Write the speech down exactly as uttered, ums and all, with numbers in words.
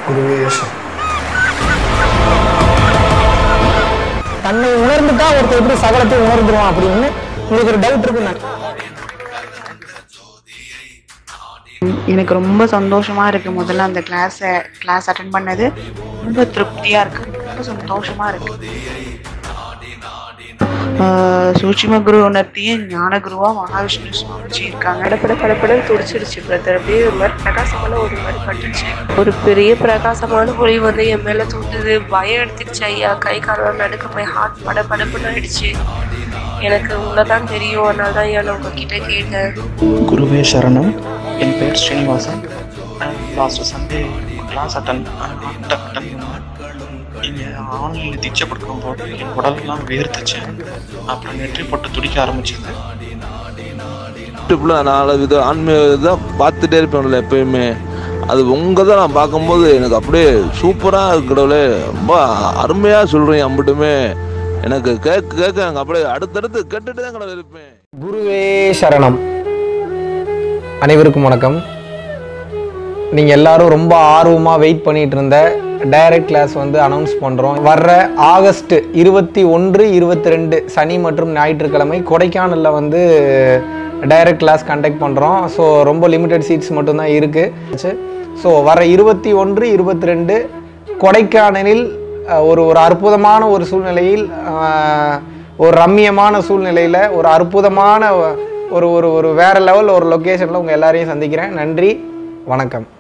குருவேஷம் தன்னை உணர்ந்துட்டா ஒருத்தர் எப்படி சகலத்தை உணர்ந்துருவான் அப்படின்னு உங்களுக்கு ஒரு டவுட் இருக்கு. நான் எனக்கு ரொம்ப சந்தோஷமா இருக்கு. முதல்ல அந்த கிளாஸை கிளாஸ் அட்டென்ட் பண்ணது ரொம்ப திருப்தியா இருக்கு, ரொம்ப சந்தோஷமா இருக்கு. சூட்சும குரு உணர்த்திய ஞான குருவா மகாவிஷ்ணு சுவாமிஜி இருக்காங்க. படப்பட படப்பட துடிச்சிருச்சு பிரதர். அப்படியே ஒரு மாதிரி பிரகாசமான ஒரு மாதிரி பட்டுச்சு. ஒரு பெரிய பிரகாசமான ஒளி வந்து என் மேல தூண்டுது. பயம் எடுத்துருச்சு ஐயா. கை காலம் நடுக்க போய் ஹார்ட் பட படப்புன்னு ஆயிடுச்சு. எனக்கு உள்ளதான் தெரியும், அதனால தான் ஐயா நான் உங்ககிட்ட கேட்டேன். குருவே சரணம். என் பேர் Srinivasan. Last Sunday class attend attend இங்கே ஆன்லைனில் தீட்சை படுக்கும் போது என் உடலெல்லாம் வேர்த்துச்சு. அப்புறம் நெற்றி போட்டு துடிக்க ஆரம்பிச்சது. யூடியூப்ல நாலு வித ஆன்மீக தான் பார்த்துட்டே இருப்பேன்ல எப்பயுமே. அது உங்கள் தான் நான் பார்க்கும்போது எனக்கு அப்படியே சூப்பராக இருக்கிறவளே, ரொம்ப அருமையாக சொல்கிறீங்க. அம்பிட்டுமே எனக்கு கேட்க கேட்க எனக்கு அப்படியே அடுத்தடுத்து கேட்டுட்டு தான் கடவுள் இருப்பேன். குருவே சரணம். அனைவருக்கும் வணக்கம். நீங்கள் எல்லாரும் ரொம்ப ஆர்வமாக வெயிட் பண்ணிட்டு இருந்த டைரக்ட் கிளாஸ் வந்து அனௌன்ஸ் பண்ணுறோம். வர்ற ஆகஸ்ட் இருபத்தி ஒன்று இருபத்தி ரெண்டு சனி மற்றும் ஞாயிற்றுக்கிழமை கொடைக்கானலில் வந்து டைரக்ட் கிளாஸ் கண்டக்ட் பண்ணுறோம். ஸோ ரொம்ப லிமிட்டட் சீட்ஸ் மட்டும்தான் இருக்குது. ஸோ வர இருபத்தி ஒன்று இருபத்தி ரெண்டு கொடைக்கானலில் ஒரு ஒரு அற்புதமான ஒரு சூழ்நிலையில், ஒரு ரம்மியமான சூழ்நிலையில், ஒரு அற்புதமான ஒரு ஒரு ஒரு வேறு லெவல் ஒரு லொக்கேஷனில் உங்கள் எல்லாரையும் சந்திக்கிறேன். நன்றி, வணக்கம்.